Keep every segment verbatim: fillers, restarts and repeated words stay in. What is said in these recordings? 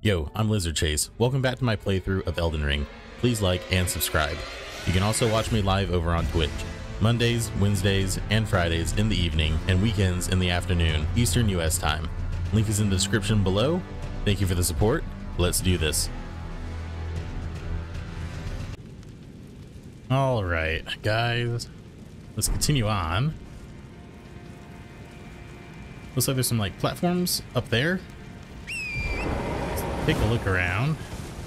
Yo, I'm Lizard Chase. Welcome back to my playthrough of Elden Ring. Please like and subscribe. You can also watch me live over on Twitch, Mondays, Wednesdays, and Fridays in the evening, and weekends in the afternoon, Eastern U S time. Link is in the description below. Thank you for the support. Let's do this. Alright, guys. Let's continue on. Looks like there's some like platforms up there. Take a look around.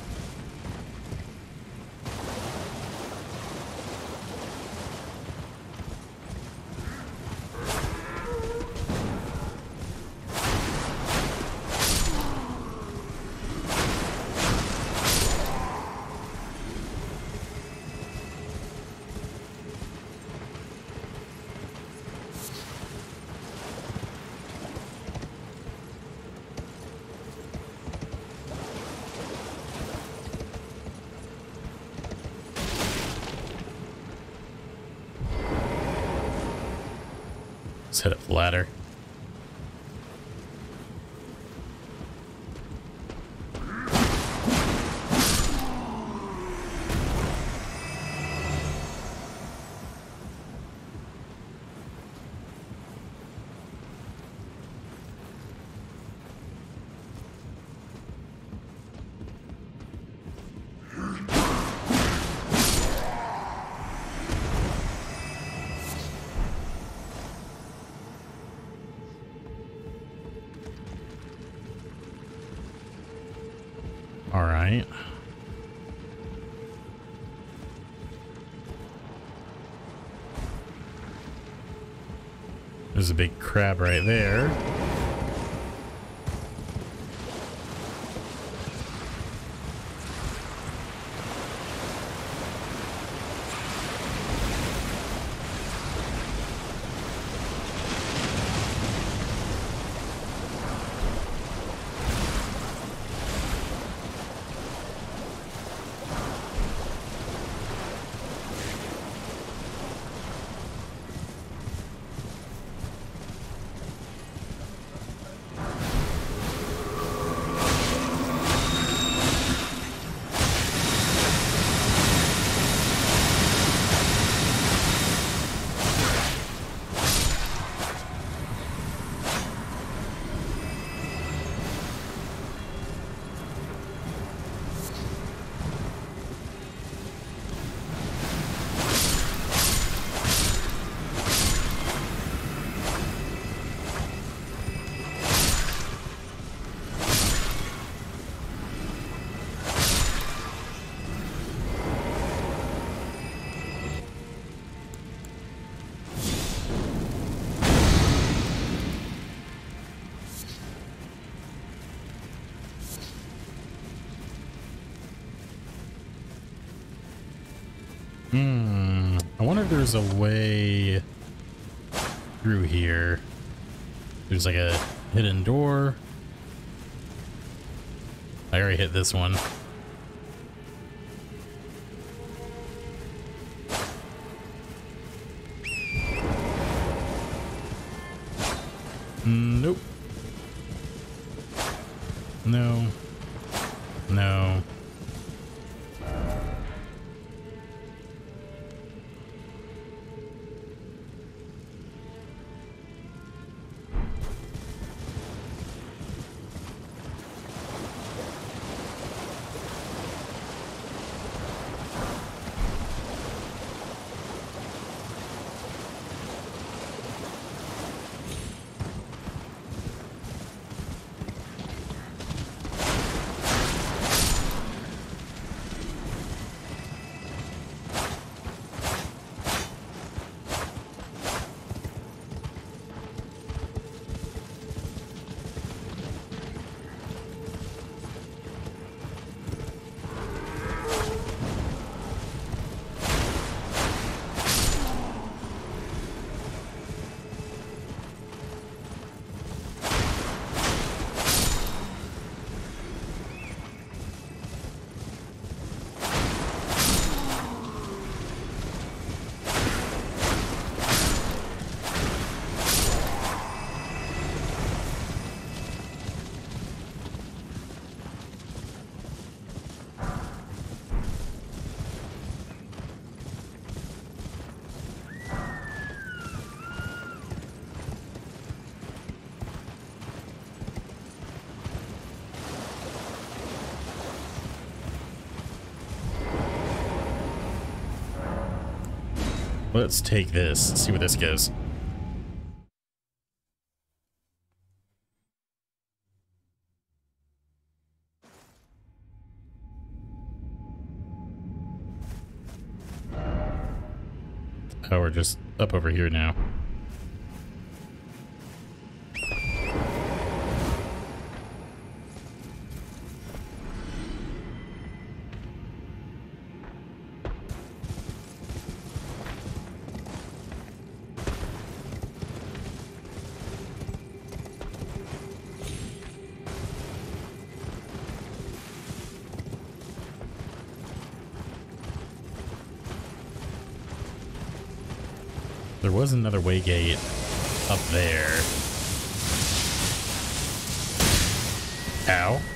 Set up the ladder. All right. There's a big crab right there. Hmm. I wonder if there's a way through here. There's like a hidden door. I already hit this one. Nope. No. No. Let's take this, see where this goes. Oh, we're just up over here now. There was another way gate up there. Ow.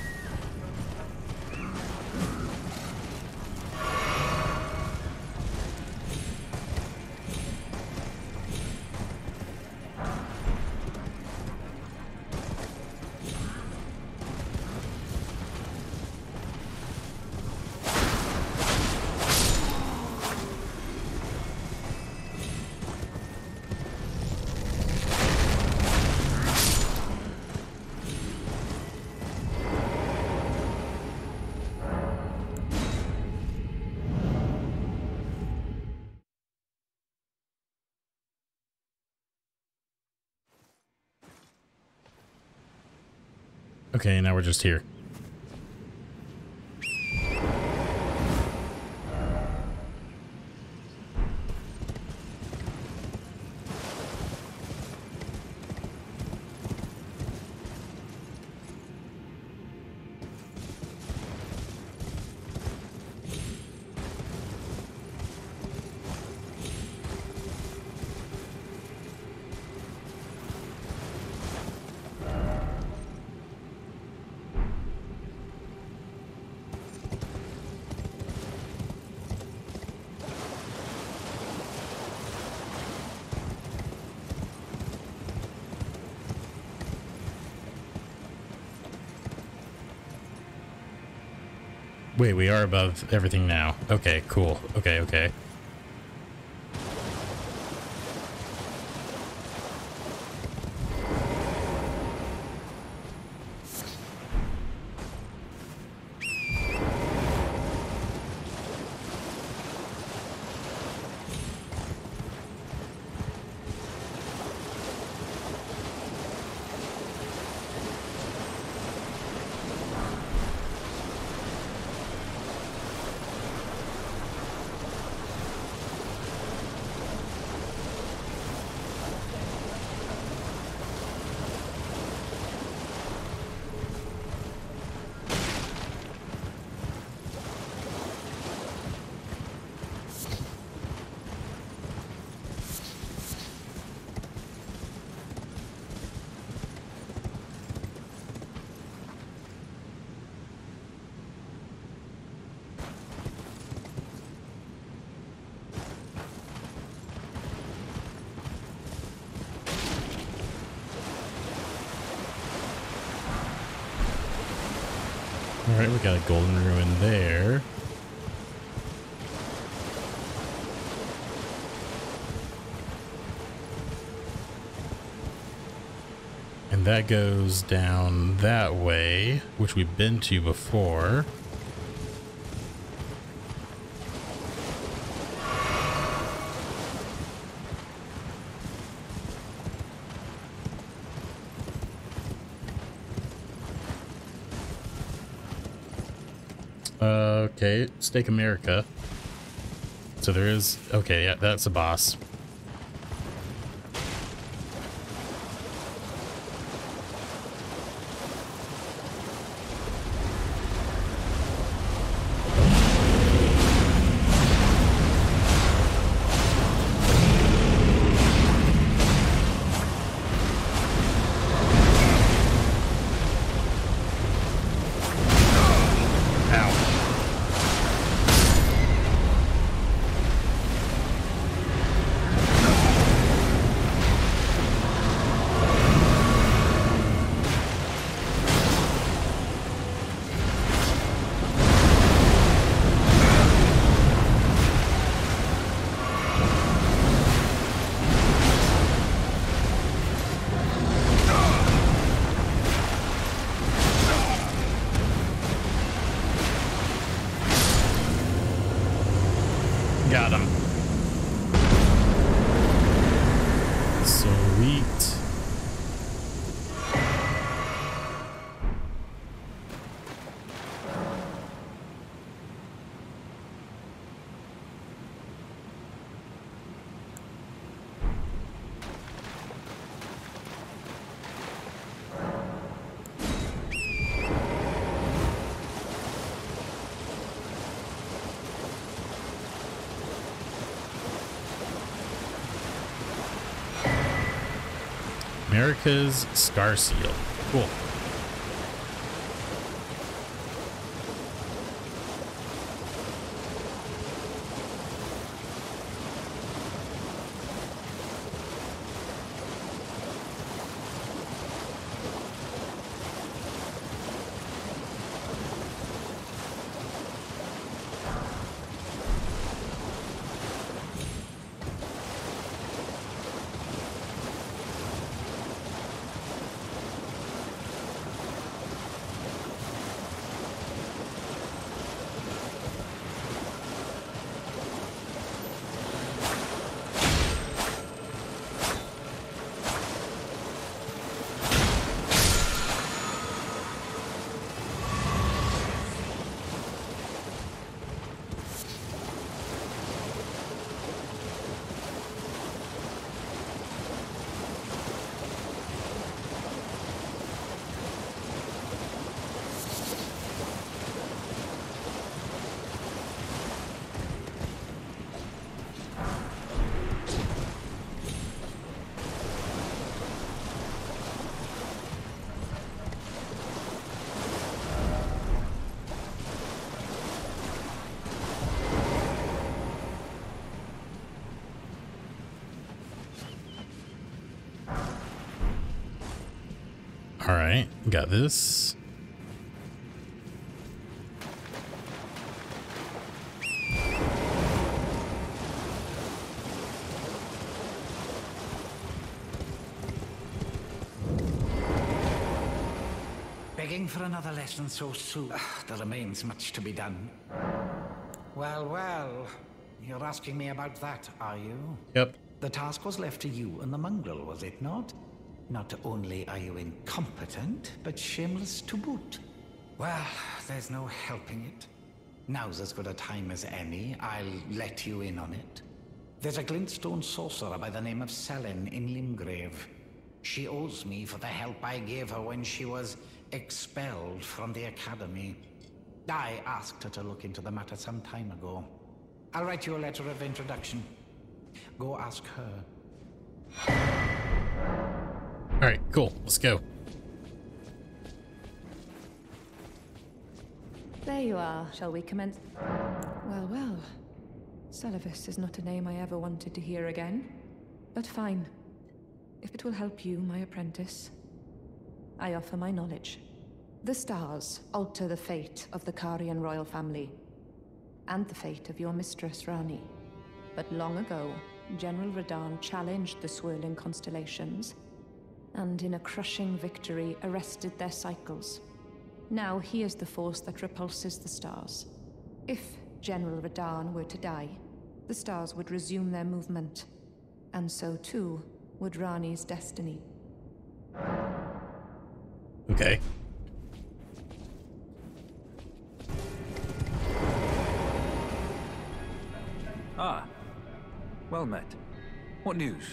Okay, now we're just here. Wait, we are above everything now. Okay, cool. Okay, okay. All right, we got a golden ruin there. And that goes down that way, which we've been to before. Uh, okay, Stake America. So there is, okay, yeah, that's a boss. America's Scar Seal. Cool. All right, got this. Begging for another lesson so soon. There remains much to be done. Well, well, you're asking me about that, are you? Yep. The task was left to you and the mongrel, was it not? Not only are you incompetent, but shameless to boot. Well, there's no helping it. Now's as good a time as any. I'll let you in on it. There's a glintstone sorcerer by the name of Selene in Limgrave. She owes me for the help I gave her when she was expelled from the academy. I asked her to look into the matter some time ago. I'll write you a letter of introduction. Go ask her. All right, cool. Let's go. There you are. Shall we commence? Well, well. Seluvis is not a name I ever wanted to hear again. But fine. If it will help you, my apprentice, I offer my knowledge. The stars alter the fate of the Carian royal family, and the fate of your mistress, Ranni. But long ago, General Radahn challenged the swirling constellations, and in a crushing victory arrested their cycles. Now he is the force that repulses the stars. If General Radahn were to die, the stars would resume their movement, and so too would Ranni's destiny. Okay. Ah, well met. What news?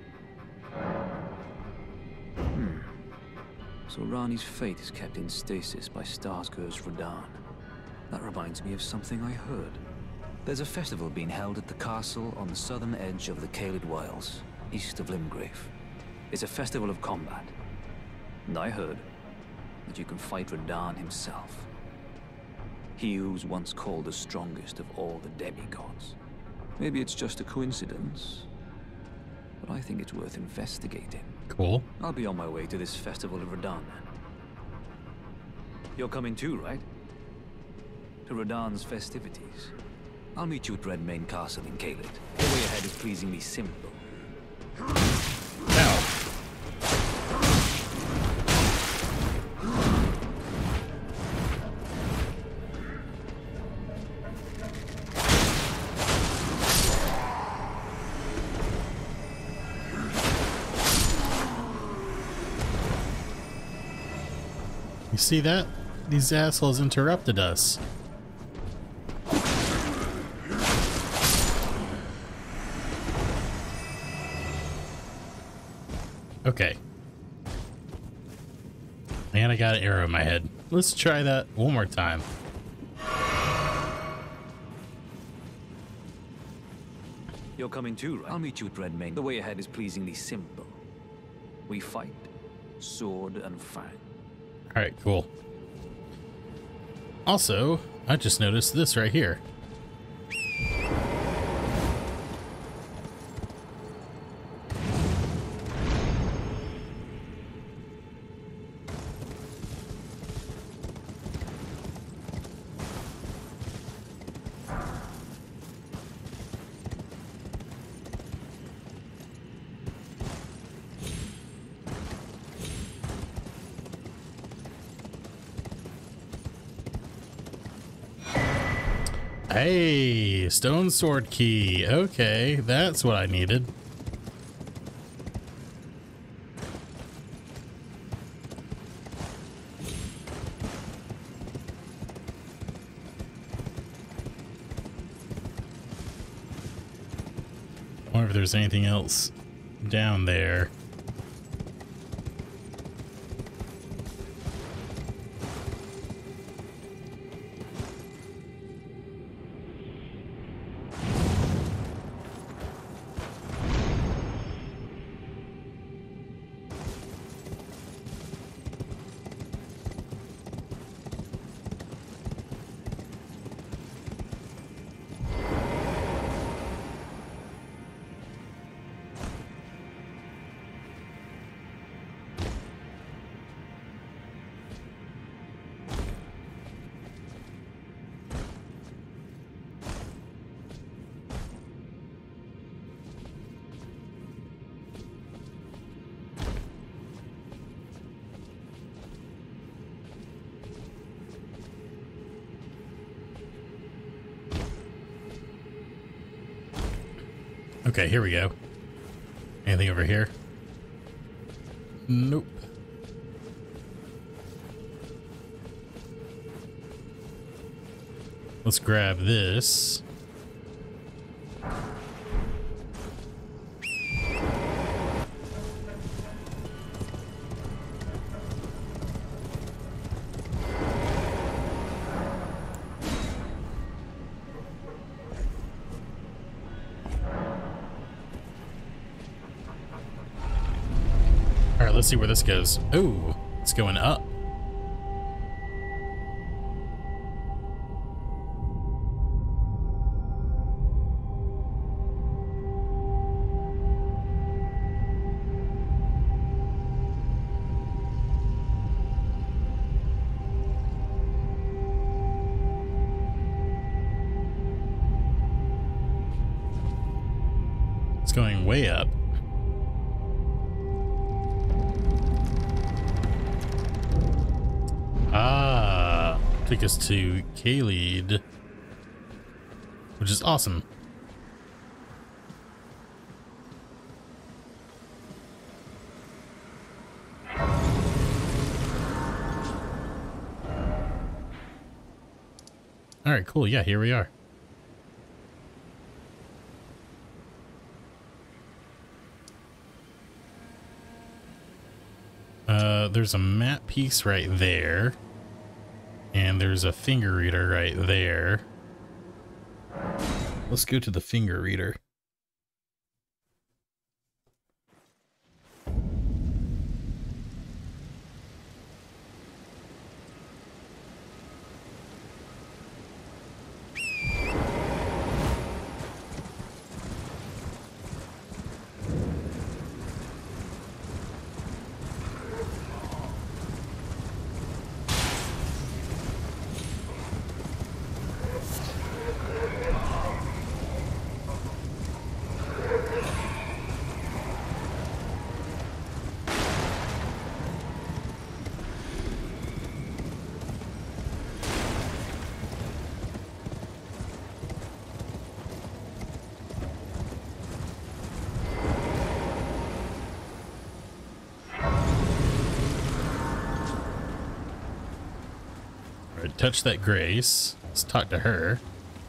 Hmm. So Ranni's fate is kept in stasis by Starscourge Radahn. That reminds me of something I heard. There's a festival being held at the castle on the southern edge of the Caelid Wilds, east of Limgrave. It's a festival of combat. And I heard that you can fight Radahn himself. He who's once called the strongest of all the demigods. Maybe it's just a coincidence, but I think it's worth investigating. Cool. I'll be on my way to this festival of Radahn then. You're coming too, right? To Radahn's festivities. I'll meet you at Redmane Castle in Caelid. The way ahead is pleasingly simple. Now. You see that? These assholes interrupted us. Okay. And I got an arrow in my head. Let's try that one more time. You're coming too, right? I'll meet you at Redmane. The way ahead is pleasingly simple. We fight, sword and fang. All right, cool. Also, I just noticed this right here. Hey, stone sword key. Okay, that's what I needed. I wonder if there's anything else down there. Okay, here we go. Anything over here? Nope. Let's grab this. Let's see where this goes. Ooh, it's going up. It's going way up. Ah, take us to Caelid, which is awesome. All right, cool. Yeah, here we are. Uh, there's a map piece right there. And there's a finger reader right there. Let's go to the finger reader. Touch that Grace. Let's talk to her.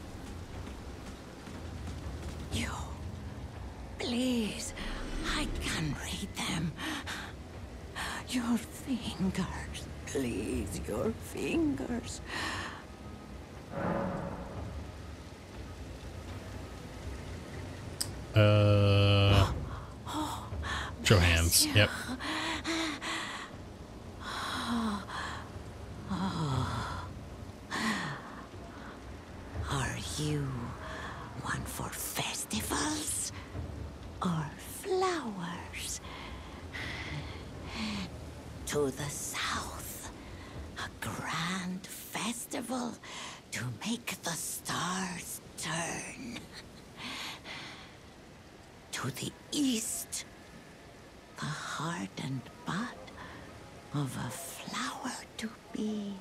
You, please, I can read them. Your fingers, please, your fingers. Uh, show hands. sense. Yep. Are you one for festivals or flowers? To the south, a grand festival to make the stars turn. To the east, the heart and bud of a flower to be.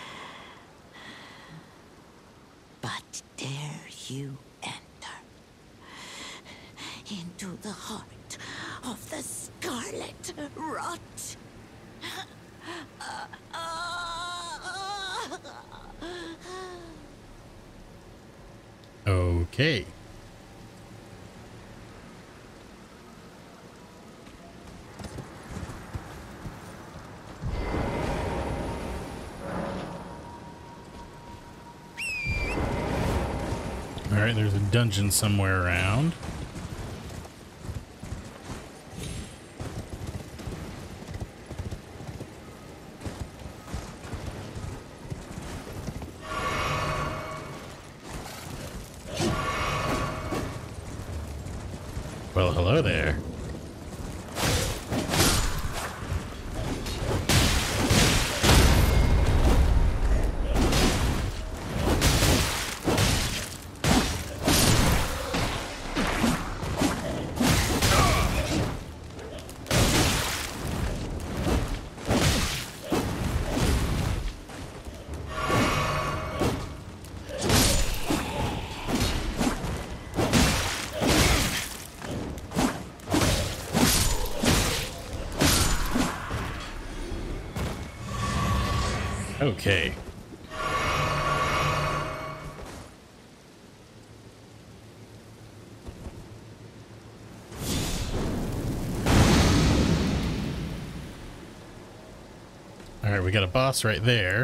But dare you enter into the heart of the scarlet rot? Okay. All right, there's a dungeon somewhere around. Well, hello there. Okay. All right, we got a boss right there.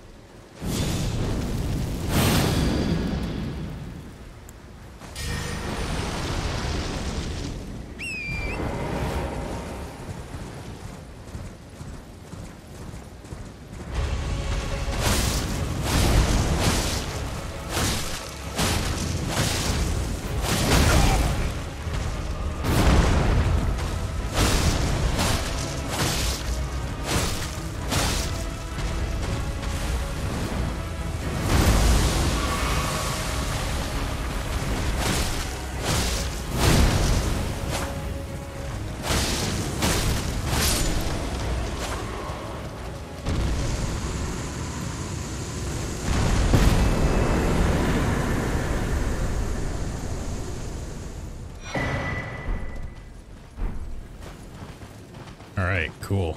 All right, cool.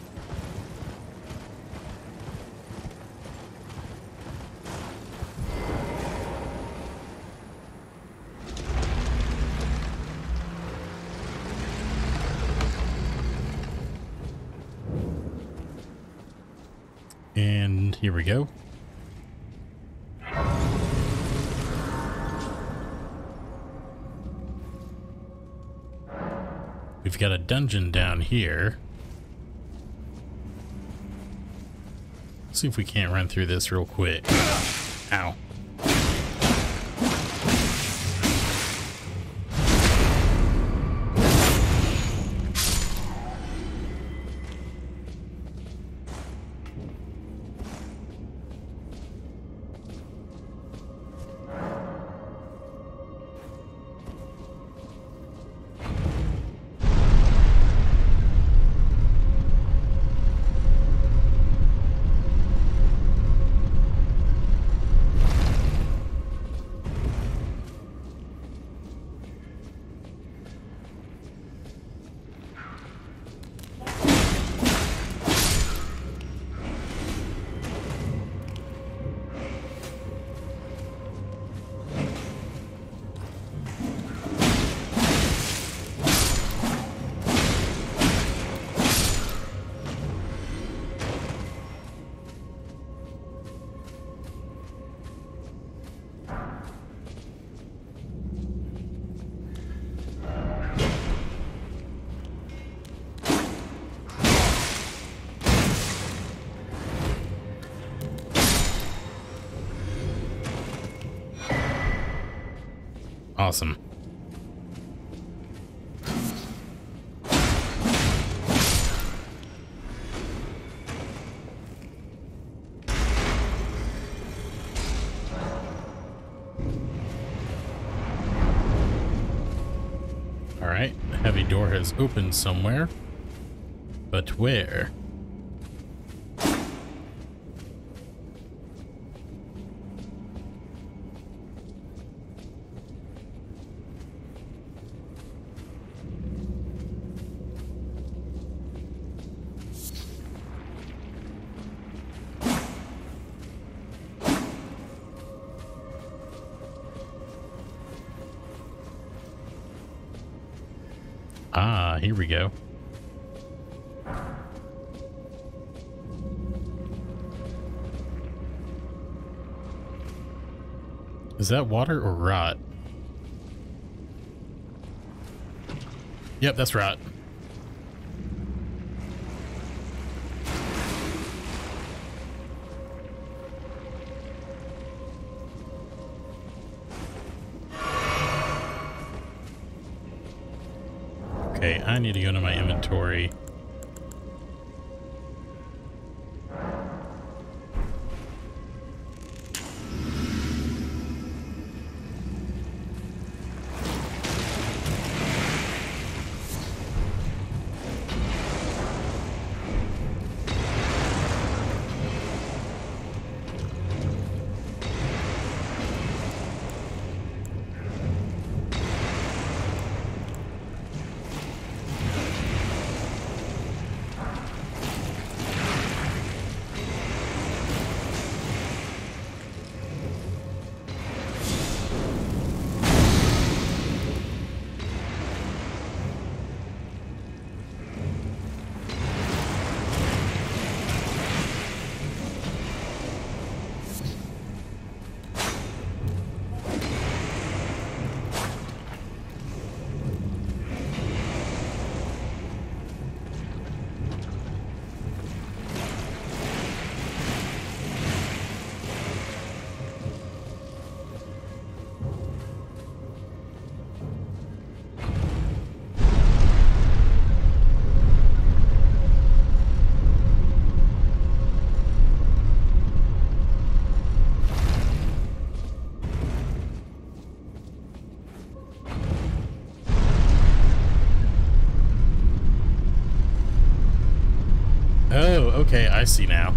And here we go. We've got a dungeon down here. Let's see if we can't run through this real quick. Ow. Awesome. All right, the heavy door has opened somewhere, but where? Ah, here we go. Is that water or rot? Yep, that's rot. Okay, I need to go to my inventory. Oh, okay, I see now.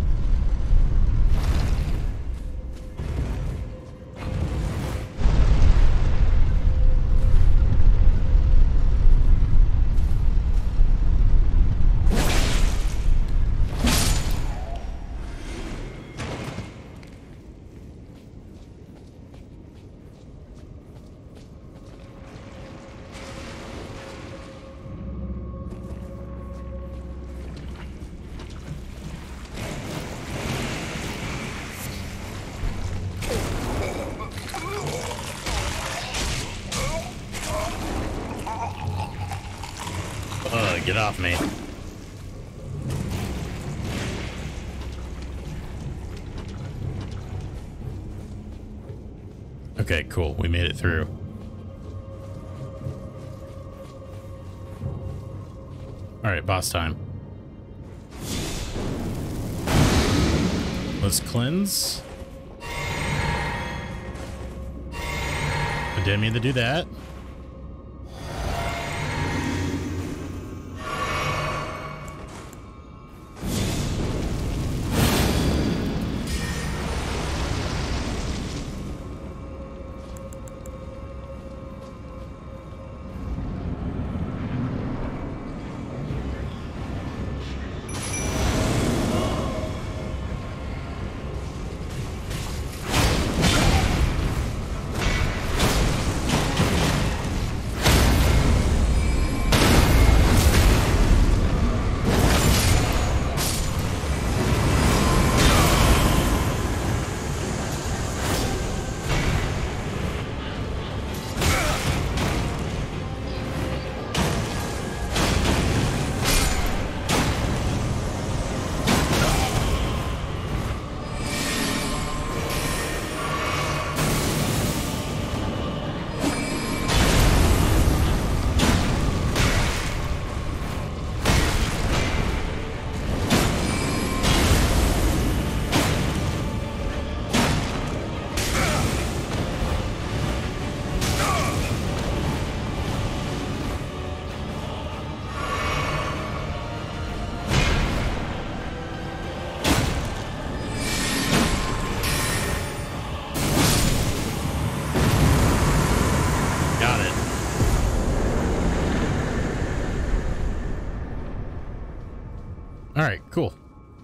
Ugh, get off me. Okay, cool. We made it through. All right, boss time. Let's cleanse. I didn't mean to do that. All right, cool.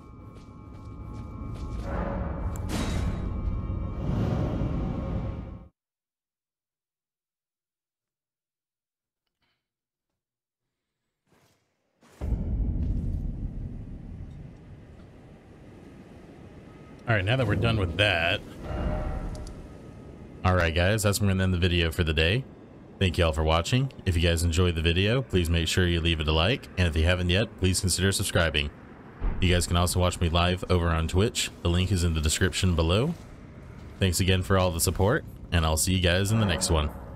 All right, now that we're done with that. All right, guys, that's going to end the video for the day. Thank you all for watching. If you guys enjoyed the video, please make sure you leave it a like. And if you haven't yet, please consider subscribing. You guys can also watch me live over on Twitch. The link is in the description below. Thanks again for all the support, and I'll see you guys in the next one.